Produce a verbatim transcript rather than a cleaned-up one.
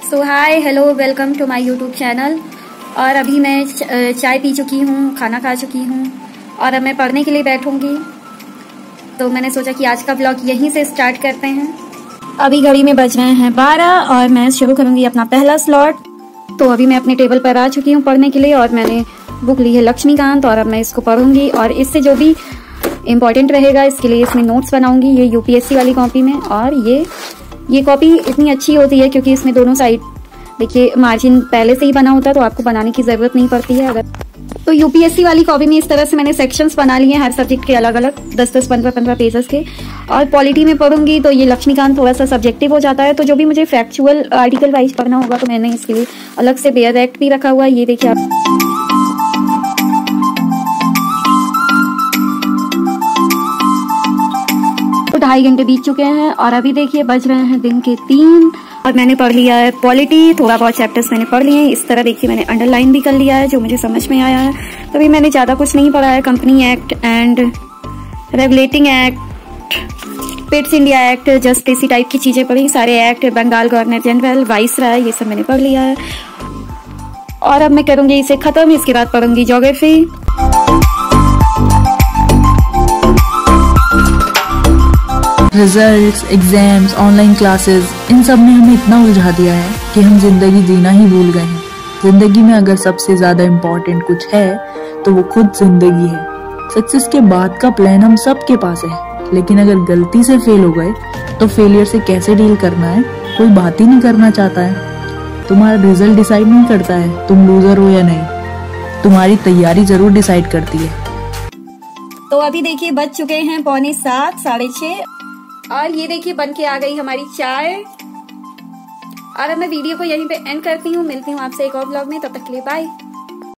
So hi hello welcome to my YouTube channel. और अभी मैं चाय पी चुकी हूँ, खाना खा चुकी हूँ और अब मैं पढ़ने के लिए बैठूंगी। तो मैंने सोचा कि आज का ब्लॉग यहीं से स्टार्ट करते हैं। अभी घड़ी में बज रहे हैं बारह और मैं शुरू करूंगी अपना पहला स्लॉट। तो अभी मैं अपने टेबल पर आ चुकी हूँ पढ़ने के लिए और मैंने बुक ली है लक्ष्मीकांत और अब मैं इसको पढ़ूंगी और इससे जो भी इम्पोर्टेंट रहेगा इसके लिए इसमें नोट्स बनाऊंगी। ये यूपीएससी वाली कॉपी में। और ये ये कॉपी इतनी अच्छी होती है क्योंकि इसमें दोनों साइड देखिए मार्जिन पहले से ही बना होता है तो आपको बनाने की जरूरत नहीं पड़ती है। अगर तो यूपीएससी वाली कॉपी में इस तरह से मैंने सेक्शंस बना लिए हैं हर सब्जेक्ट के अलग अलग दस दस पंद्रह पंद्रह पेजेस के। और पॉलिटी में पढ़ूंगी तो ये लक्ष्मीकांत थोड़ा सा सब्जेक्टिव हो जाता है, तो जो भी मुझे फैक्चुअल आर्टिकल वाइज पढ़ना होगा तो मैंने इसके लिए अलग से बेयर एक्ट भी रखा हुआ है। ये देखिए आप तो ढाई घंटे बीत चुके हैं और अभी देखिए बज रहे हैं दिन के तीन और मैंने पढ़ लिया है पॉलिटी। थोड़ा बहुत चैप्टर्स मैंने पढ़ लिए हैं। इस तरह देखिए मैंने अंडरलाइन भी कर लिया है जो मुझे समझ में आया है। तभी मैंने ज़्यादा कुछ नहीं पढ़ा है। Company act and regulating act, Pitt's India act, just इसी टाइप की चीज़ें पढ़ी। सारे act, Bengal governor general, viceroy, ये सब मैंने पढ़ लिया है और अब मैं करूँगी इसे ख़त्म। इसके बाद पढ़ूंगी geography. Results, exams, online classes, इन सब ने हमें इतना उलझा दिया है कि हम जिंदगी जीना ही भूल गए हैं। जिंदगी में अगर सबसे ज्यादा इम्पोर्टेंट कुछ है तो वो खुद जिंदगी है। सक्सेस के बाद का प्लान हम सब के पास है, लेकिन अगर गलती से फेल हो गए तो फेलियर से कैसे डील करना है कोई बात ही नहीं करना चाहता है। तुम्हारा रिजल्ट डिसाइड नहीं करता है तुम लूजर हो या नहीं, तुम्हारी तैयारी जरूर डिसाइड करती है। तो अभी देखिए बज चुके हैं पौने सात, साढ़े छह और ये देखिए बन के आ गई हमारी चाय। और अब मैं वीडियो को यहीं पे एंड करती हूँ। मिलती हूँ आपसे एक और ब्लॉग में, तब तक के लिए बाय।